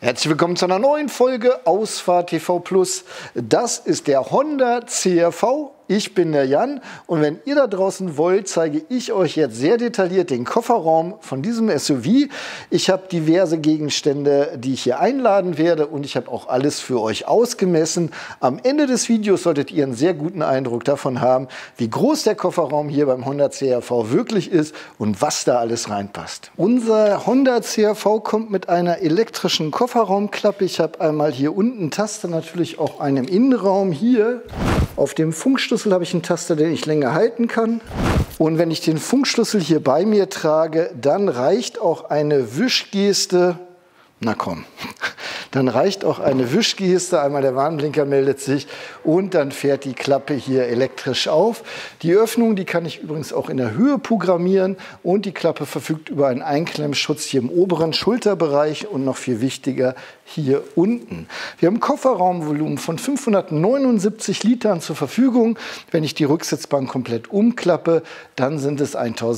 Herzlich willkommen zu einer neuen Folge Ausfahrt TV Plus. Das ist der Honda CR-V. Ich bin der Jan und wenn ihr da draußen wollt, zeige ich euch jetzt sehr detailliert den Kofferraum von diesem SUV. Ich habe diverse Gegenstände, die ich hier einladen werde und ich habe auch alles für euch ausgemessen. Am Ende des Videos solltet ihr einen sehr guten Eindruck davon haben, wie groß der Kofferraum hier beim Honda CR-V wirklich ist und was da alles reinpasst. Unser Honda CR-V kommt mit einer elektrischen Kofferraumklappe. Ich habe einmal hier unten Taster, natürlich auch einen im Innenraum hier. Auf dem Funkschlüssel habe ich einen Taster, den ich länger halten kann. Und wenn ich den Funkschlüssel hier bei mir trage, dann reicht auch eine Wischgeste. Na komm, dann reicht auch eine Wischgeste, einmal der Warnblinker meldet sich und dann fährt die Klappe hier elektrisch auf. Die Öffnung, die kann ich übrigens auch in der Höhe programmieren und die Klappe verfügt über einen Einklemmschutz hier im oberen Schulterbereich und noch viel wichtiger hier unten. Wir haben ein Kofferraumvolumen von 579 Litern zur Verfügung. Wenn ich die Rücksitzbank komplett umklappe, dann sind es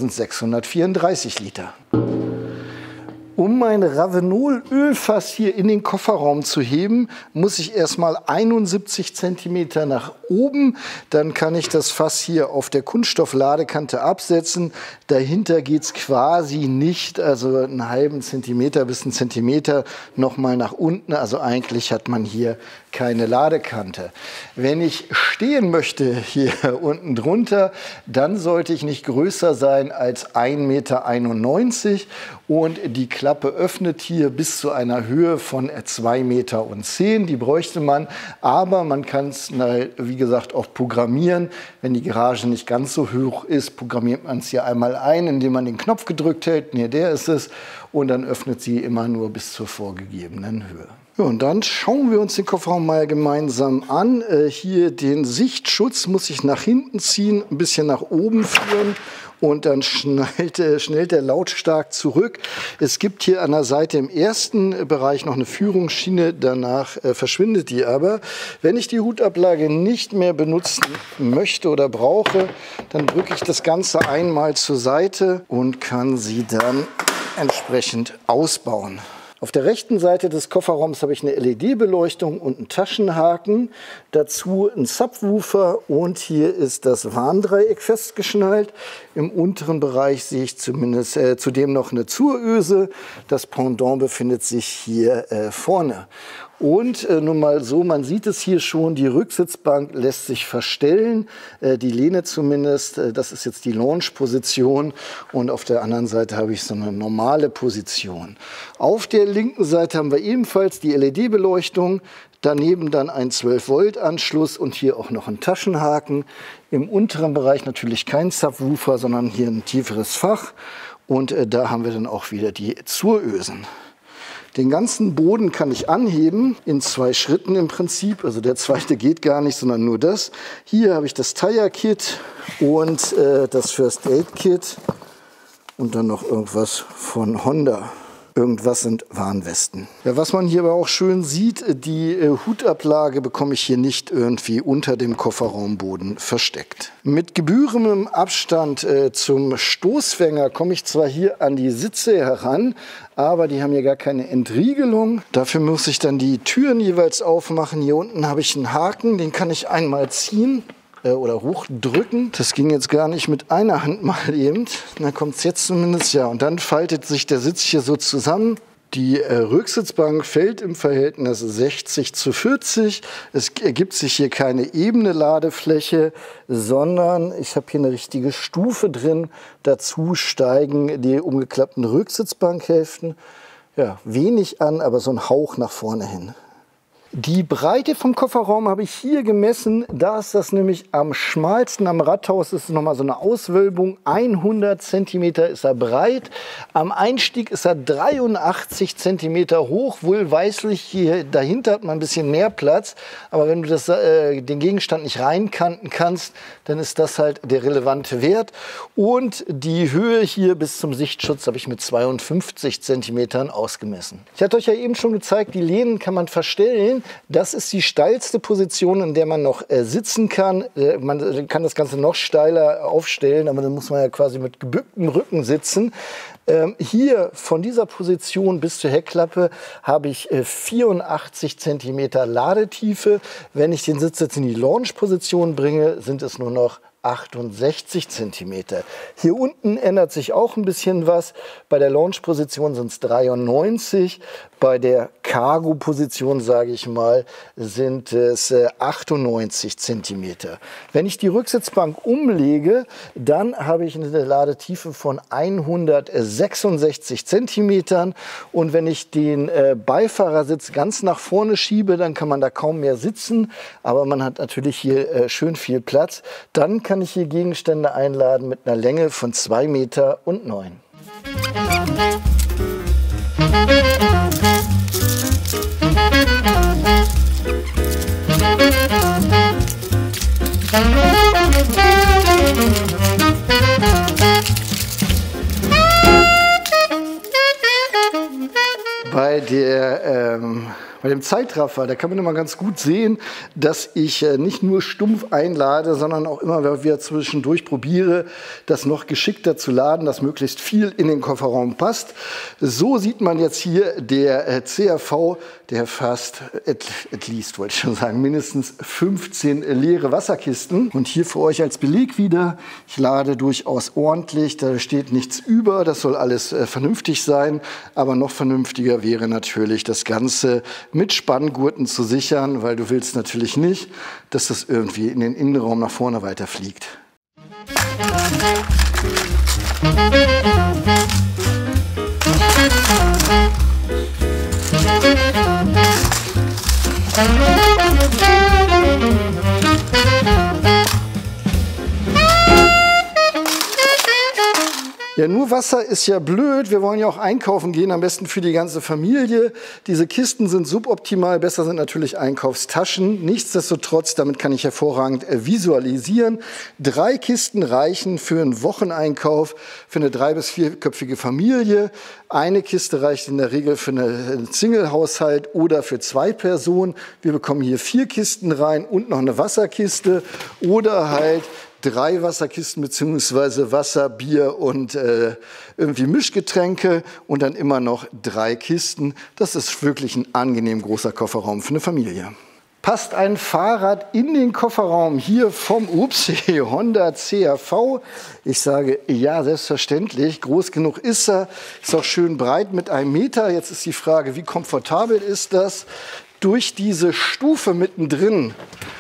1634 Liter. Um mein Ravenol-Ölfass hier in den Kofferraum zu heben, muss ich erstmal 71 cm nach oben. Dann kann ich das Fass hier auf der Kunststoffladekante absetzen. Dahinter geht es quasi nicht, also einen halben Zentimeter bis einen Zentimeter nochmal nach unten. Also eigentlich hat man hier keine Ladekante. Wenn ich stehen möchte hier unten drunter, dann sollte ich nicht größer sein als 1,91 Meter und die Klappe öffnet hier bis zu einer Höhe von 2,10 Meter. Die bräuchte man, aber man kann es, wie gesagt, auch programmieren. Wenn die Garage nicht ganz so hoch ist, programmiert man es hier einmal ein, indem man den Knopf gedrückt hält. Ne, der ist es. Und dann öffnet sie immer nur bis zur vorgegebenen Höhe. Ja, und dann schauen wir uns den Kofferraum mal gemeinsam an. Hier den Sichtschutz muss ich nach hinten ziehen, ein bisschen nach oben führen und dann schnellt der lautstark zurück. Es gibt hier an der Seite im ersten Bereich noch eine Führungsschiene, danach verschwindet die aber. Wenn ich die Hutablage nicht mehr benutzen möchte oder brauche, dann drücke ich das Ganze einmal zur Seite und kann sie dann entsprechend ausbauen. Auf der rechten Seite des Kofferraums habe ich eine LED-Beleuchtung und einen Taschenhaken, dazu einen Subwoofer und hier ist das Warndreieck festgeschnallt. Im unteren Bereich sehe ich zudem noch eine Zuröse. Das Pendant befindet sich hier vorne. Und nun mal so, man sieht es hier schon, die Rücksitzbank lässt sich verstellen, die Lehne zumindest, das ist jetzt die Launch-Position und auf der anderen Seite habe ich so eine normale Position. Auf der linken Seite haben wir ebenfalls die LED-Beleuchtung, daneben dann ein 12-Volt-Anschluss und hier auch noch ein Taschenhaken. Im unteren Bereich natürlich kein Subwoofer, sondern hier ein tieferes Fach und da haben wir dann auch wieder die Zurösen. Den ganzen Boden kann ich anheben, in 2 Schritten im Prinzip. Also der zweite geht gar nicht, sondern nur das. Hier habe ich das Tire-Kit und das First Aid-Kit und dann noch irgendwas von Honda. Irgendwas sind Warnwesten. Ja, was man hier aber auch schön sieht, die Hutablage bekomme ich hier nicht irgendwie unter dem Kofferraumboden versteckt. Mit gebührendem Abstand zum Stoßfänger komme ich zwar hier an die Sitze heran, aber die haben hier gar keine Entriegelung. Dafür muss ich dann die Türen jeweils aufmachen. Hier unten habe ich einen Haken, den kann ich einmal ziehen oder hochdrücken. Das ging jetzt gar nicht mit einer Hand mal eben. Da kommt es jetzt zumindest, ja. Und dann faltet sich der Sitz hier so zusammen. Die Rücksitzbank fällt im Verhältnis 60:40. Es ergibt sich hier keine ebene Ladefläche, sondern ich habe hier eine richtige Stufe drin. Dazu steigen die umgeklappten Rücksitzbankhälften. Ja, wenig an, aber so ein Hauch nach vorne hin. Die Breite vom Kofferraum habe ich hier gemessen. Da ist das nämlich am schmalsten. Am Radhaus ist nochmal so eine Auswölbung. 100 cm ist er breit. Am Einstieg ist er 83 cm hoch. Wohlweislich hier dahinter hat man ein bisschen mehr Platz. Aber wenn du den Gegenstand nicht reinkanten kannst, dann ist das halt der relevante Wert. Und die Höhe hier bis zum Sichtschutz habe ich mit 52 cm ausgemessen. Ich hatte euch ja eben schon gezeigt, die Lehnen kann man verstellen. Das ist die steilste Position, in der man noch sitzen kann. Man kann das Ganze noch steiler aufstellen, aber dann muss man ja quasi mit gebücktem Rücken sitzen. Hier von dieser Position bis zur Heckklappe habe ich 84 cm Ladetiefe. Wenn ich den Sitz jetzt in die Launch-Position bringe, sind es nur noch 68 cm. Hier unten ändert sich auch ein bisschen was. Bei der Launch-Position sind es 93. Bei der Cargo-Position, sage ich mal, sind es 98 cm. Wenn ich die Rücksitzbank umlege, dann habe ich eine Ladetiefe von 166 cm. Und wenn ich den Beifahrersitz ganz nach vorne schiebe, dann kann man da kaum mehr sitzen. Aber man hat natürlich hier schön viel Platz. Dann kann ich hier Gegenstände einladen mit einer Länge von 2,09 Meter. Bei dem Zeitraffer, da kann man immer ganz gut sehen, dass ich nicht nur stumpf einlade, sondern auch immer wieder zwischendurch probiere, das noch geschickter zu laden, dass möglichst viel in den Kofferraum passt. So sieht man jetzt hier der CRV, der fasst, at least wollte ich schon sagen, mindestens 15 leere Wasserkisten. Und hier für euch als Beleg wieder, ich lade durchaus ordentlich, da steht nichts über, das soll alles vernünftig sein, aber noch vernünftiger wäre natürlich das Ganze mit Spanngurten zu sichern, weil du willst natürlich nicht, dass das irgendwie in den Innenraum nach vorne weiterfliegt. Ja, nur Wasser ist ja blöd. Wir wollen ja auch einkaufen gehen, am besten für die ganze Familie. Diese Kisten sind suboptimal. Besser sind natürlich Einkaufstaschen. Nichtsdestotrotz, damit kann ich hervorragend visualisieren. 3 Kisten reichen für einen Wocheneinkauf für eine 3- bis 4-köpfige Familie. Eine Kiste reicht in der Regel für einen Single-Haushalt oder für 2 Personen. Wir bekommen hier 4 Kisten rein und noch eine Wasserkiste oder halt 3 Wasserkisten bzw. Wasser, Bier und irgendwie Mischgetränke und dann immer noch 3 Kisten. Das ist wirklich ein angenehm großer Kofferraum für eine Familie. Passt ein Fahrrad in den Kofferraum hier vom Honda CRV? Ich sage ja, selbstverständlich. Groß genug ist er. Ist auch schön breit mit 1 Meter. Jetzt ist die Frage, wie komfortabel ist das? Durch diese Stufe mittendrin,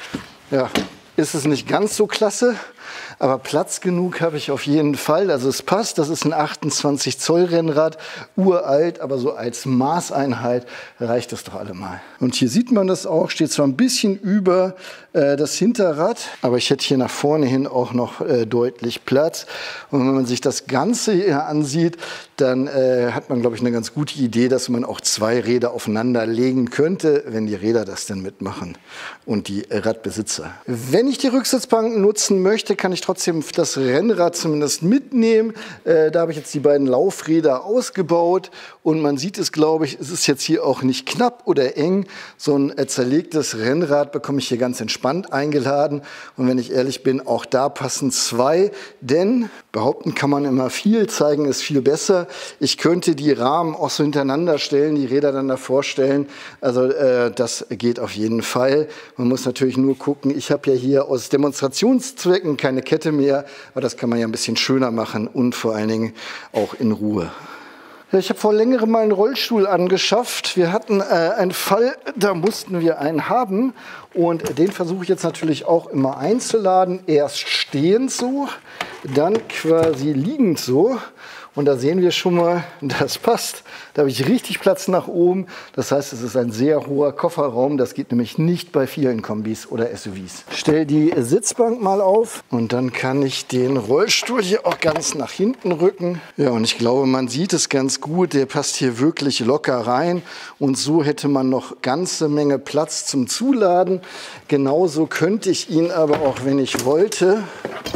ja, ist es nicht ganz so klasse. Aber Platz genug habe ich auf jeden Fall. Also es passt, das ist ein 28 Zoll Rennrad, uralt, aber so als Maßeinheit reicht das doch allemal. Und hier sieht man das auch, steht zwar ein bisschen über das Hinterrad, aber ich hätte hier nach vorne hin auch noch deutlich Platz. Und wenn man sich das Ganze hier ansieht, dann hat man, glaube ich, eine ganz gute Idee, dass man auch 2 Räder aufeinander legen könnte, wenn die Räder das denn mitmachen und die Radbesitzer. Wenn ich die Rücksitzbank nutzen möchte, kann ich trotzdem das Rennrad zumindest mitnehmen. Da habe ich jetzt die beiden Laufräder ausgebaut und man sieht es, glaube ich, es ist jetzt hier auch nicht knapp oder eng. So ein zerlegtes Rennrad bekomme ich hier ganz entspannt eingeladen und wenn ich ehrlich bin, auch da passen 2, denn behaupten kann man immer viel, zeigen ist viel besser. Ich könnte die Rahmen auch so hintereinander stellen, die Räder dann davor stellen, also das geht auf jeden Fall. Man muss natürlich nur gucken, ich habe ja hier aus Demonstrationszwecken keine Kette mehr, aber das kann man ja ein bisschen schöner machen und vor allen Dingen auch in Ruhe. Ich habe vor längerem mal einen Rollstuhl angeschafft. Wir hatten einen Fall, da mussten wir einen haben und den versuche ich jetzt natürlich auch immer einzuladen. Erst stehend so, dann quasi liegend so. Und da sehen wir schon mal, das passt. Da habe ich richtig Platz nach oben. Das heißt, es ist ein sehr hoher Kofferraum. Das geht nämlich nicht bei vielen Kombis oder SUVs. Ich stelle die Sitzbank mal auf und dann kann ich den Rollstuhl hier auch ganz nach hinten rücken. Ja, und ich glaube, man sieht es ganz gut. Der passt hier wirklich locker rein. Und so hätte man noch ganze Menge Platz zum Zuladen. Genauso könnte ich ihn aber auch, wenn ich wollte,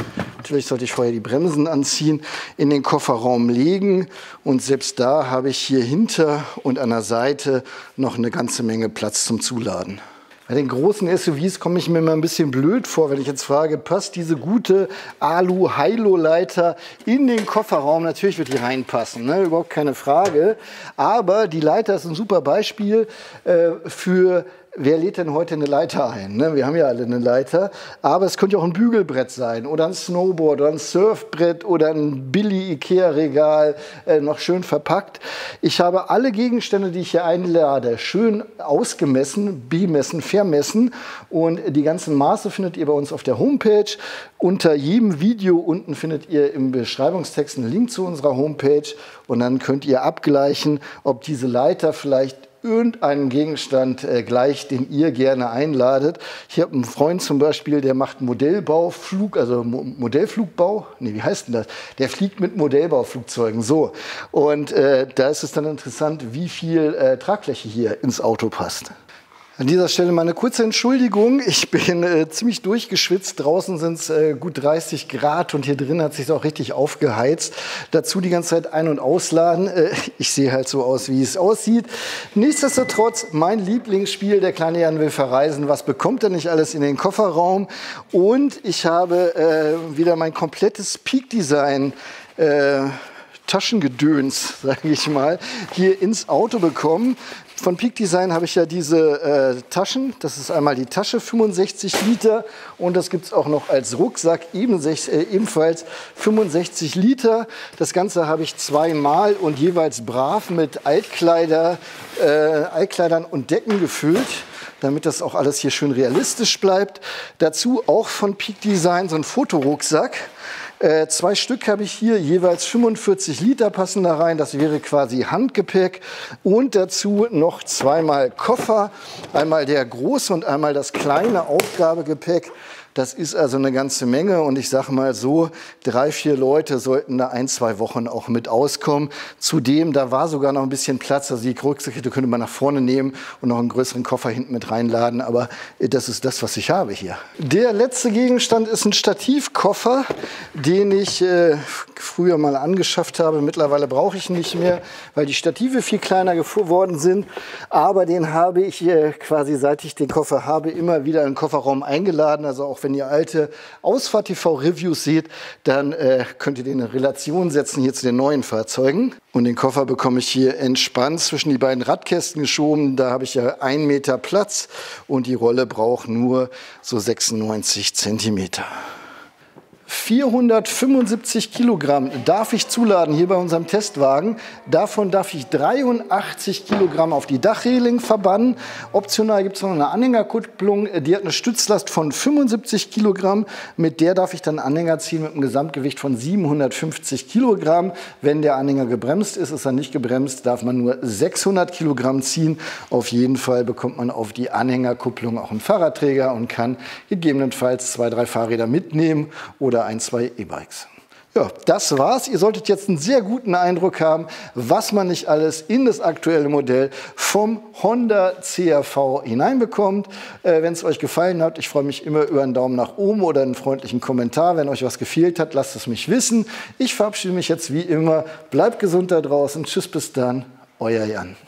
natürlich sollte ich vorher die Bremsen anziehen, in den Kofferraum legen. Und selbst da habe ich hier hinter und an der Seite noch eine ganze Menge Platz zum Zuladen. Bei den großen SUVs komme ich mir immer ein bisschen blöd vor, wenn ich jetzt frage, passt diese gute Alu-Hilo-Leiter in den Kofferraum? Natürlich wird die reinpassen, ne? Überhaupt keine Frage. Aber die Leiter ist ein super Beispiel für... Wer lädt denn heute eine Leiter ein? Ne? Wir haben ja alle eine Leiter, aber es könnte auch ein Bügelbrett sein oder ein Snowboard oder ein Surfbrett oder ein Billy-Ikea-Regal, noch schön verpackt. Ich habe alle Gegenstände, die ich hier einlade, schön ausgemessen, bemessen, vermessen und die ganzen Maße findet ihr bei uns auf der Homepage. Unter jedem Video unten findet ihr im Beschreibungstext einen Link zu unserer Homepage und dann könnt ihr abgleichen, ob diese Leiter vielleicht irgendeinen Gegenstand gleich, den ihr gerne einladet. Ich habe einen Freund zum Beispiel, der macht Modellbauflug, also Modellflugbau. Nee, wie heißt denn das? Der fliegt mit Modellbauflugzeugen. So. Und da ist es dann interessant, wie viel Tragfläche hier ins Auto passt. An dieser Stelle mal eine kurze Entschuldigung. Ich bin ziemlich durchgeschwitzt. Draußen sind es gut 30 Grad und hier drin hat es sich auch richtig aufgeheizt. Dazu die ganze Zeit ein- und ausladen. Ich sehe halt so aus, wie es aussieht. Nichtsdestotrotz, mein Lieblingsspiel, der kleine Jan will verreisen. Was bekommt er nicht alles in den Kofferraum? Und ich habe wieder mein komplettes Peak-Design Taschengedöns, sage ich mal, hier ins Auto bekommen. Von Peak Design habe ich ja diese Taschen. Das ist einmal die Tasche, 65 Liter. Und das gibt es auch noch als Rucksack, ebenfalls 65 Liter. Das Ganze habe ich zweimal und jeweils brav mit Altkleidern und Decken gefüllt, damit das auch alles hier schön realistisch bleibt. Dazu auch von Peak Design so ein Fotorucksack. 2 Stück habe ich hier, jeweils 45 Liter passen da rein. Das wäre quasi Handgepäck. Und dazu noch zweimal Koffer. Einmal der große und einmal das kleine Aufgabegepäck. Das ist also eine ganze Menge und ich sage mal so, 3, 4 Leute sollten da 1, 2 Wochen auch mit auskommen. Zudem, da war sogar noch ein bisschen Platz, also die Rucksäcke könnte man nach vorne nehmen und noch einen größeren Koffer hinten mit reinladen, aber das ist das, was ich habe hier. Der letzte Gegenstand ist ein Stativkoffer, den ich früher mal angeschafft habe. Mittlerweile brauche ich ihn nicht mehr, weil die Stative viel kleiner geworden sind, aber den habe ich quasi, seit ich den Koffer habe, immer wieder in den Kofferraum eingeladen, also auch wenn ihr alte Ausfahrt-TV-Reviews seht, dann könnt ihr den in Relation setzen hier zu den neuen Fahrzeugen. Und den Koffer bekomme ich hier entspannt zwischen die beiden Radkästen geschoben. Da habe ich ja 1 Meter Platz und die Rolle braucht nur so 96 Zentimeter. 475 Kilogramm darf ich zuladen hier bei unserem Testwagen. Davon darf ich 83 Kilogramm auf die Dachreling verbannen. Optional gibt es noch eine Anhängerkupplung, die hat eine Stützlast von 75 Kilogramm. Mit der darf ich dann einen Anhänger ziehen mit einem Gesamtgewicht von 750 Kilogramm. Wenn der Anhänger gebremst ist, ist er nicht gebremst, darf man nur 600 Kilogramm ziehen. Auf jeden Fall bekommt man auf die Anhängerkupplung auch einen Fahrradträger und kann gegebenenfalls 2, 3 Fahrräder mitnehmen oder 1, 2 E-Bikes. Ja, das war's. Ihr solltet jetzt einen sehr guten Eindruck haben, was man nicht alles in das aktuelle Modell vom Honda CR-V hineinbekommt. Wenn es euch gefallen hat, ich freue mich immer über einen Daumen nach oben oder einen freundlichen Kommentar. Wenn euch was gefehlt hat, lasst es mich wissen. Ich verabschiede mich jetzt wie immer. Bleibt gesund da draußen. Tschüss, bis dann. Euer Jan.